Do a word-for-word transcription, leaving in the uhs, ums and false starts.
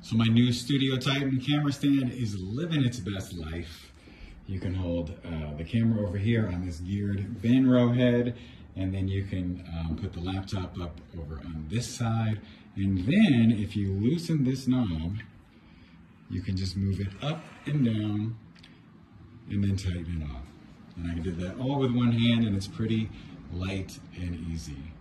So my new Studio Titan camera stand is living its best life. You can hold uh, the camera over here on this geared Benro head, and then you can um, put the laptop up over on this side. And then if you loosen this knob, you can just move it up and down and then tighten it off. And I did that all with one hand, and it's pretty light and easy.